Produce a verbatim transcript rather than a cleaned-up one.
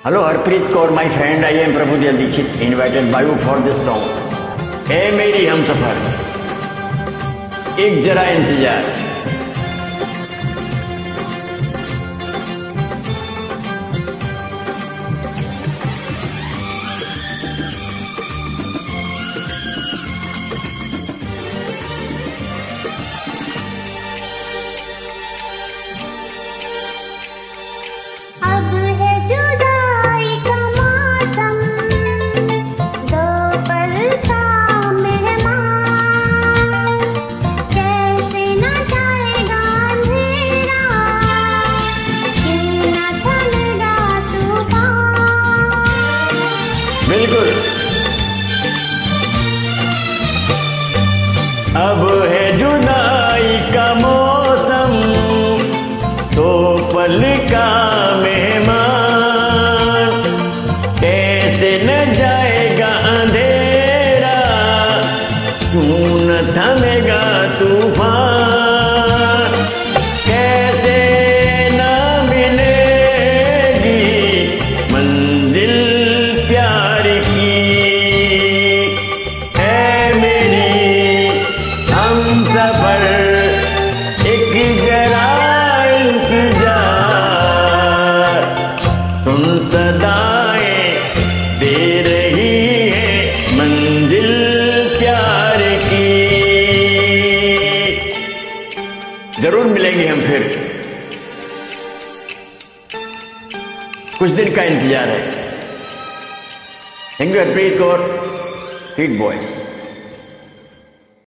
Hello, Harpreet Kaur, my friend. I am Prabhudev Dixit, invited by you for this song. ए मेरी हम सफर, एक जरा इंतजार. अब है जुदाई का मौसम, दो पल का मेहमान, कैसे न जाएगा अंधेरा, क्यों न थमेगा तूफान. बिल्कुल. अब है जुदाई का मौसम, दो पल का मेहमान, कैसे न जाएगा अंधेरा, क्यों न थमेगा तूफान. कैसे न मिलेगी मंजिल प्यार की, है मेरी हमसफर, एक जरा इंतजार. सुन सदाएं दे रही है मंजिल प्यार की. जरूर मिलेंगे हम फिर. कुछ दिन का इंतजार है. थैंक यू हरप्रीत कौर, हिट बॉय.